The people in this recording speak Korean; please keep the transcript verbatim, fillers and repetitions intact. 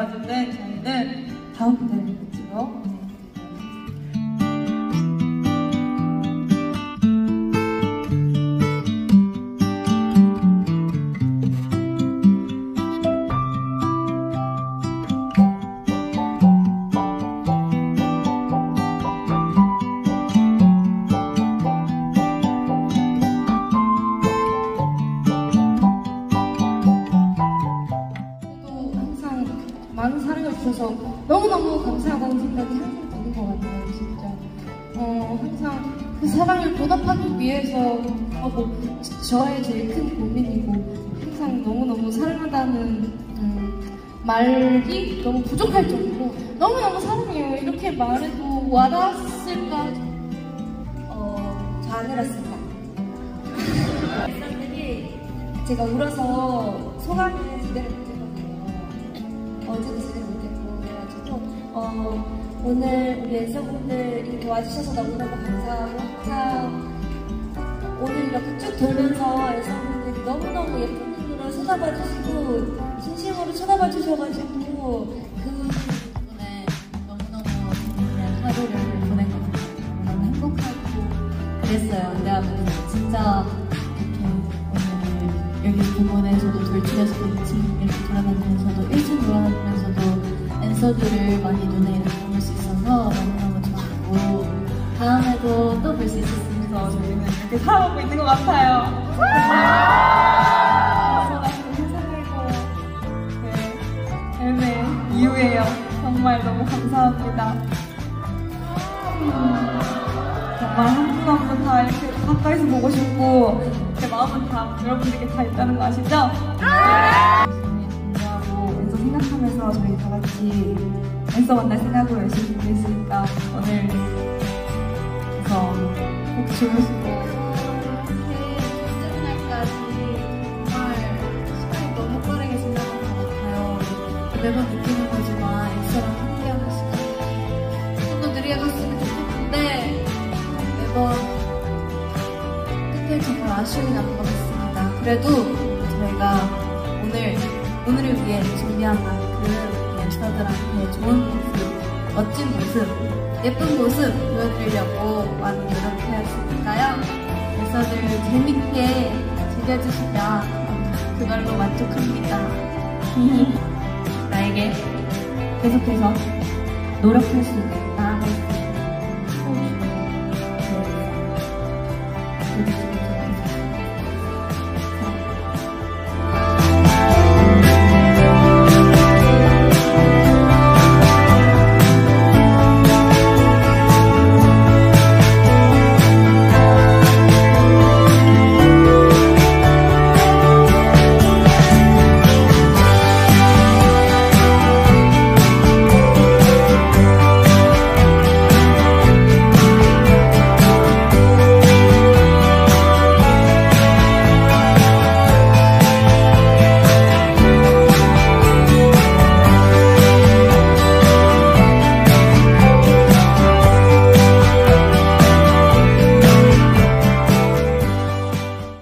어쨌든 저희는 다음 무대를 끝으로 많은 사랑을 주셔서 너무너무 감사하다는 생각이 항상 드는 것 같아요, 진짜. 어, 항상 그 사랑을 보답하기 위해서 하고, 저의 제일 큰 고민이고, 항상 너무너무 사랑한다는 음, 말이 너무 부족할 정도로 너무너무 사랑해요. 이렇게 말해도 와닿았을까? 어, 저 안 울었습니다. 팬분들이 제가 울어서 소감을 제대로 어제도 제대로 못했고 그래가지고 어, 오늘 우리 앤서분들 이렇게 와주셔서 너무너무 감사하고 항상 오늘 이렇게 쭉 돌면서 앤서분들이 너무너무 예쁜 눈으로 쳐다봐주시고 진심으로 쳐다봐주셔가지고 그 덕분에 너무너무 재밌는 하루를 보낸 것 같아요. 너무 행복하고 그랬어요. 그래가지고 진짜 여기 부문에서도 돌출해서도 이 층 이렇게 돌아다니면서도 일 층 돌아다니면서도 앤서들을 많이 눈에 이렇게 볼 수 있어서 너무너무 좋았고 다음에도 또 볼 수 있었으면서 저희는 이렇게 살아가고 있는 것 같아요. 소나무 세상이고 네, 앨메 이후에요. 정말 너무 감사합니다. 음, 정말 한 분 한 분 다 이렇게 가까이서 보고 싶고 제 마음은 다 여러분들께 다 있다는 거 아시죠? 열심히 준비하고 앤서 생각하면서 저희 다 같이 앤서 만날 생각으로 열심히 준비했으니까 오늘 그래서 꼭 주무시고 이렇게 날까지 정말 시간이 너무 빠르게 지나간 것 같아요. 매번 느끼는 거지만 앤서랑 함께하는 시간 좀 더 느리게 갔으면 좋겠는데 매번 정말 아쉬움이 남은 것 같습니다. 그래도 저희가 오늘, 오늘을 위해 준비한 만큼 앤서들한테 좋은 모습, 멋진 모습, 예쁜 모습 보여드리려고 많이 노력해왔으니까요. 앤서들 재밌게 즐겨주시면 그걸로 만족합니다. 나에게 계속해서 노력할 수 있는 나아갈 수 있는